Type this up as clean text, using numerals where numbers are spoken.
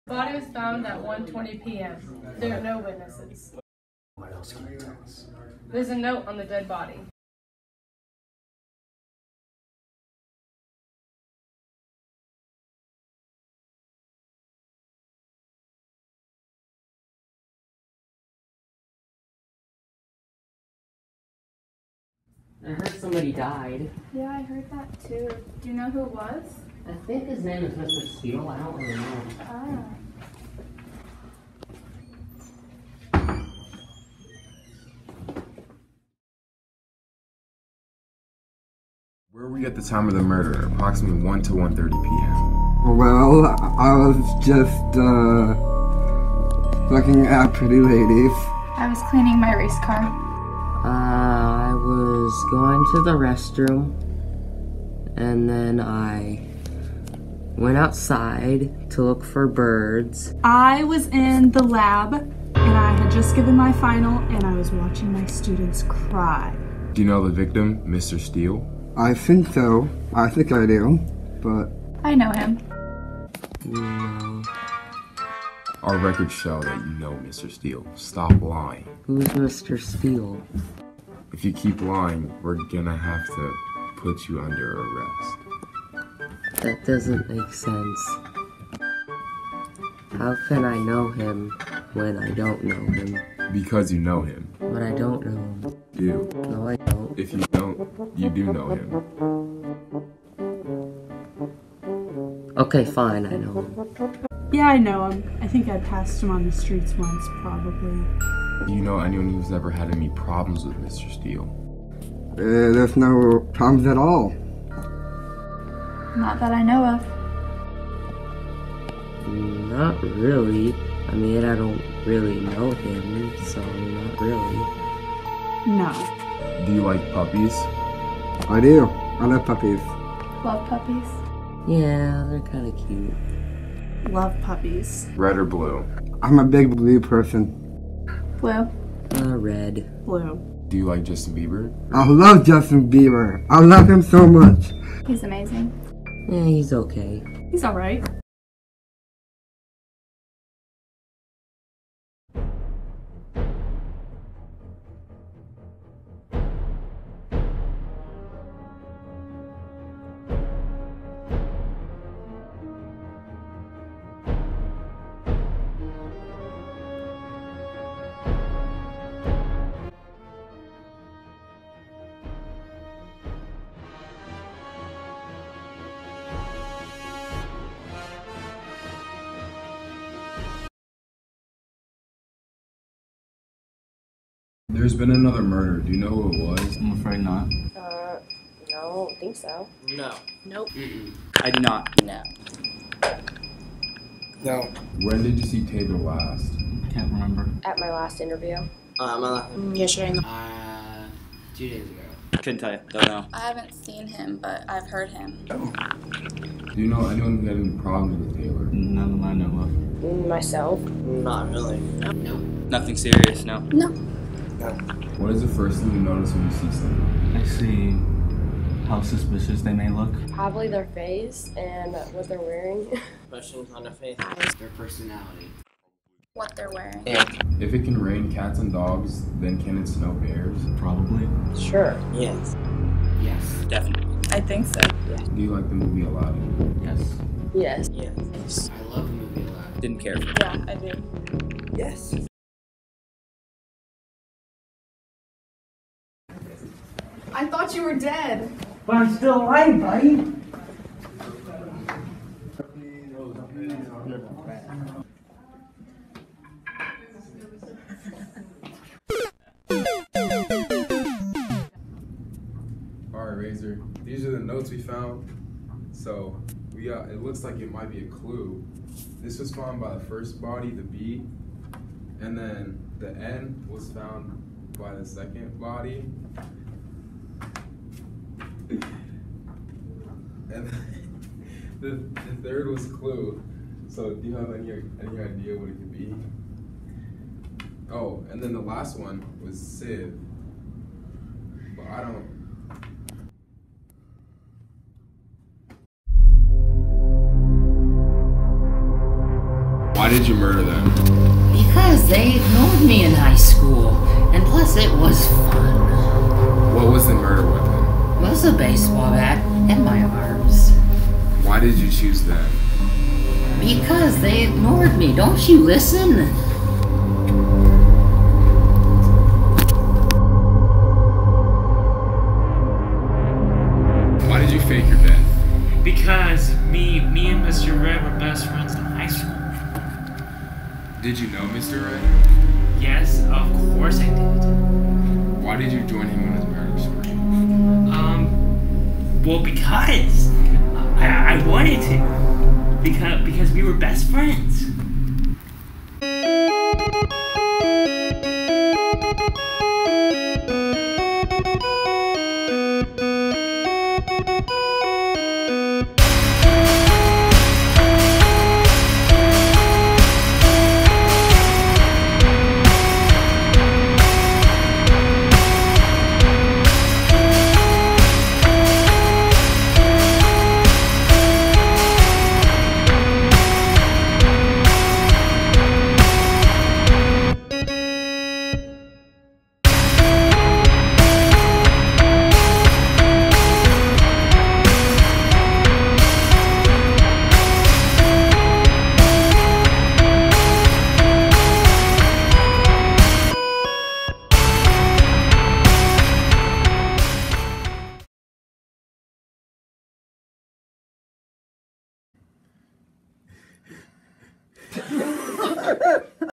Body was found at 1:20 p.m. There are no witnesses. What else can you tell us? There's a note on the dead body. I heard somebody died. Yeah, I heard that too. Do you know who it was? I think his name is Mr. Steele. I don't really know. Ah. Where were we at the time of the murder? Approximately 1 to 1:30 p.m. Well, I was just, looking at pretty ladies. I was cleaning my race car. I was going to the restroom, and then I went outside to look for birds. I was in the lab, and I had just given my final, and I was watching my students cry. Do you know the victim, Mr. Steele? I think so. I think I do, but... I know him. No. Our records show that you know Mr. Steele. Stop lying. Who's Mr. Steele? If you keep lying, we're gonna have to put you under arrest. That doesn't make sense. How can I know him when I don't know him? Because you know him. But I don't know him. You. No, I don't. If you don't, you do know him. Okay, fine, I know him. Yeah, I know him. I think I passed him on the streets once, probably. Do you know anyone who's ever had any problems with Mr. Steele? There's no problems at all. Not that I know of. Not really. I mean, I don't really know him, so not really. No. Do you like puppies? I do. I love puppies. Love puppies. Yeah, they're kind of cute. Love puppies. Red or blue? I'm a big blue person. Blue. Red. Blue. Do you like Justin Bieber? I love Justin Bieber. I love him so much. He's amazing. Yeah, he's okay. He's alright. There's been another murder. Do you know who it was? I'm afraid not. No, I don't think so. No. Nope. I do not. No. No. When did you see Taylor last? Can't remember. At my last interview. Yesterday. 2 days ago. Couldn't tell you. Don't know. I haven't seen him, but I've heard him. Do you know anyone who had any problems with Taylor? None that I know of. Myself. Not really. Nope. Nothing serious, no. No. What is the first thing you notice when you see someone? I see how suspicious they may look. Probably their face and what they're wearing. Questions on their face. Their personality. What they're wearing. If it can rain cats and dogs, then can it snow bears? Probably. Sure. Yes. Yes. Definitely. I think so. Do you like the movie Aladdin? Yes. Yes. Yes. I love the movie Aladdin. Didn't care for it. Yeah, I do. Yes. I thought you were dead. But I'm still alive, buddy. Alright, Razor. These are the notes we found. So, it looks like it might be a clue. This was found by the first body, the B, and then the N was found by the second body. And the third was clue. So do you have any idea what it could be? Oh, and then the last one was Civ. But I don't. did you murder them? Because they ignored me in high school, and plus it was fun. What was the murder weapon? It was a baseball bat and my arms. Why did you choose them? Because they ignored me. Don't you listen? Why did you fake your death? Because me and Mr. Red were best friends in high school. Did you know Mr. Red? Yes, of course I did. Why did you join him on his murder spree? Well, because I wanted to. Because we were best friends.